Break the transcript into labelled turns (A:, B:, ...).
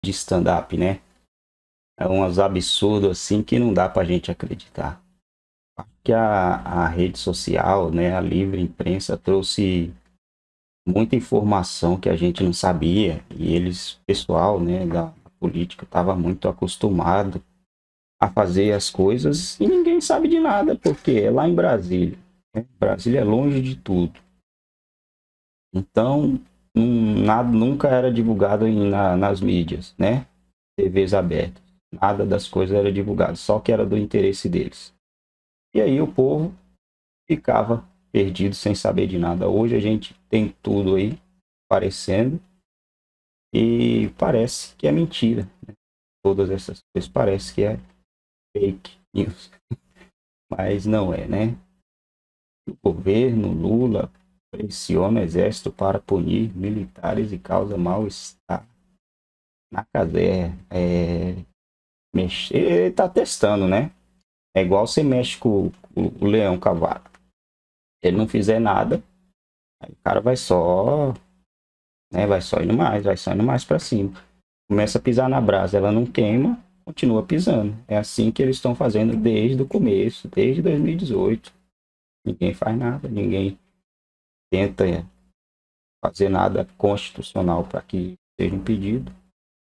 A: de stand-up, né? É uns absurdos assim que não dá pra gente acreditar. Que a rede social, né, a livre imprensa trouxe muita informação que a gente não sabia e eles, pessoal, né, da política, estava muito acostumado a fazer as coisas e ninguém sabe de nada, porque é lá em Brasília, né? Brasília é longe de tudo. Então, nada nunca era divulgado nas mídias, né? TVs abertas. Nada das coisas era divulgado, só que era do interesse deles. E aí o povo ficava perdido sem saber de nada. Hoje a gente tem tudo aí aparecendo e parece que é mentira. Todas essas coisas parece que é fake news, mas não é, né? O governo Lula pressiona o exército para punir militares e causa mal-estar na cadeia. Ele tá testando, né? É igual você mexe com o leão cavalo. Ele não fizer nada, aí o cara vai só, né? Vai só indo mais para cima. Começa a pisar na brasa, ela não queima, continua pisando. É assim que eles estão fazendo desde o começo, desde 2018. Ninguém faz nada, ninguém tenta fazer nada constitucional para que seja impedido.